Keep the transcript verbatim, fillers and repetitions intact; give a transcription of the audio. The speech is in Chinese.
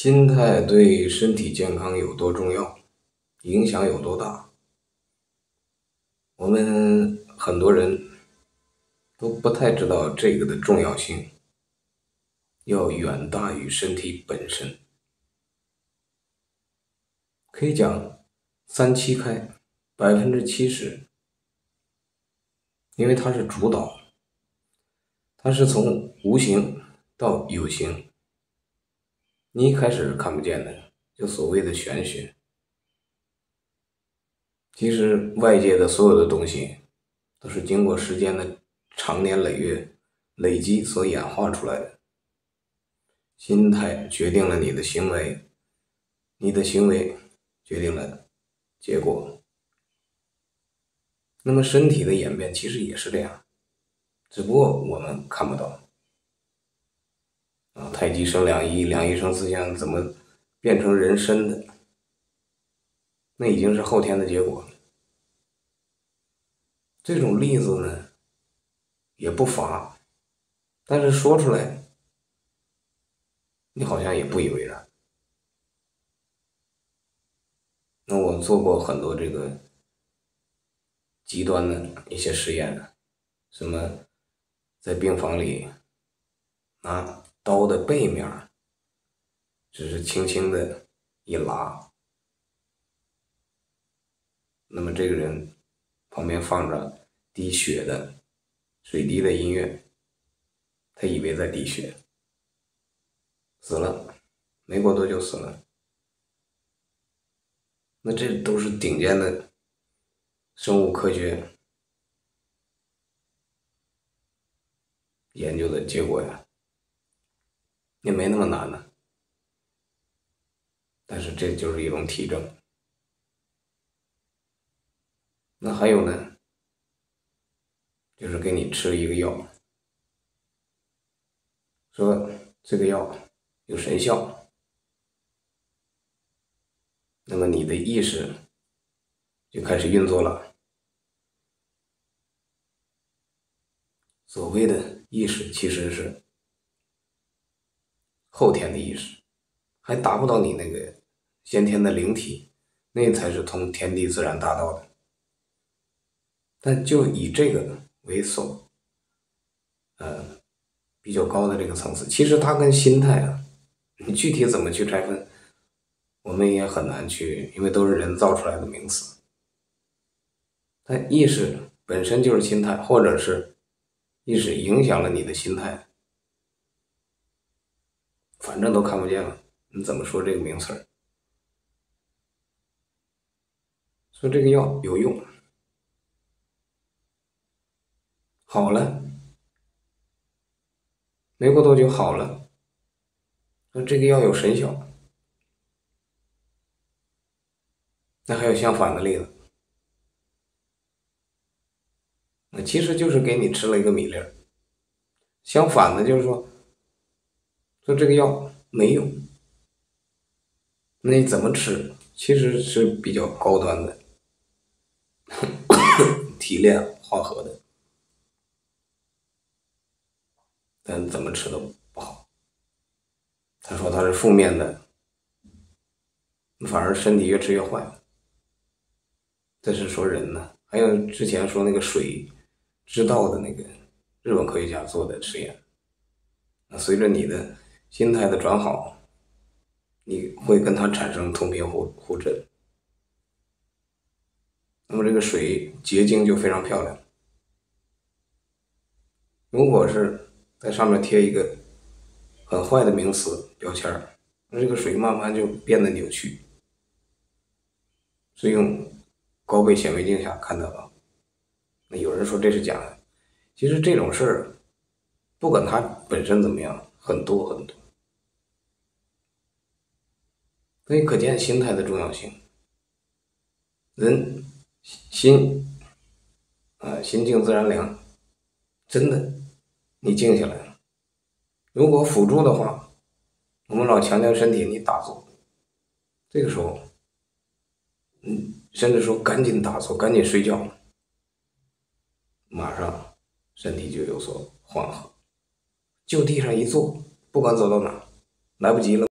心态对身体健康有多重要，影响有多大？我们很多人都不太知道这个的重要性，要远大于身体本身。可以讲三七开，百分之七十，因为它是主导，它是从无形到有形。你一开始看不见的，就所谓的玄学。其实外界的所有的东西都是经过时间的长年累月累积所演化出来的。心态决定了你的行为，你的行为决定了结果。那么身体的演变其实也是这样，只不过我们看不到。啊，太极生两仪，两仪生四象，怎么变成人身的？那已经是后天的结果了。这种例子呢，也不乏，但是说出来，你好像也不以为然。那我做过很多这个极端的一些实验，什么在病房里拿刀的背面，只是轻轻的一拉，那么这个人旁边放着滴血的水滴的音乐，他以为在滴血，死了，没过多久死了。那这都是顶尖的生物科学研究的结果呀，也没那么难呢。但是这就是一种体征。那还有呢，就是给你吃一个药，说这个药有神效，那么你的意识就开始运作了。所谓的意识其实是后天的意识，还达不到你那个先天的灵体，那才是通天地自然大道的。但就以这个为首，呃，比较高的这个层次，其实它跟心态啊，你具体怎么去拆分，我们也很难去，因为都是人造出来的名词。但意识本身就是心态，或者是意识影响了你的心态，反正都看不见了，你怎么说这个名词儿？说这个药有用，好了，没过多久好了，说这个药有神效，那还有相反的例子，那其实就是给你吃了一个米粒儿。相反的就是说，说这个药没用，那你怎么吃？其实是比较高端的提炼化合的，但怎么吃都不好。他说他是负面的，反而身体越吃越坏。这是说人呢，还有之前说那个水之道的那个日本科学家做的实验，随着你的心态的转好，你会跟它产生同频互互振，那么这个水结晶就非常漂亮。如果是在上面贴一个很坏的名词标签，那这个水慢慢就变得扭曲，是用高倍显微镜下看到的。那有人说这是假的，其实这种事儿，不管它本身怎么样，很多很多。所以可见心态的重要性。人心啊，心静自然凉，真的，你静下来了。如果辅助的话，我们老强调身体，你打坐，这个时候，嗯，甚至说赶紧打坐，赶紧睡觉，马上身体就有所缓和。就地上一坐，不管走到哪，来不及了。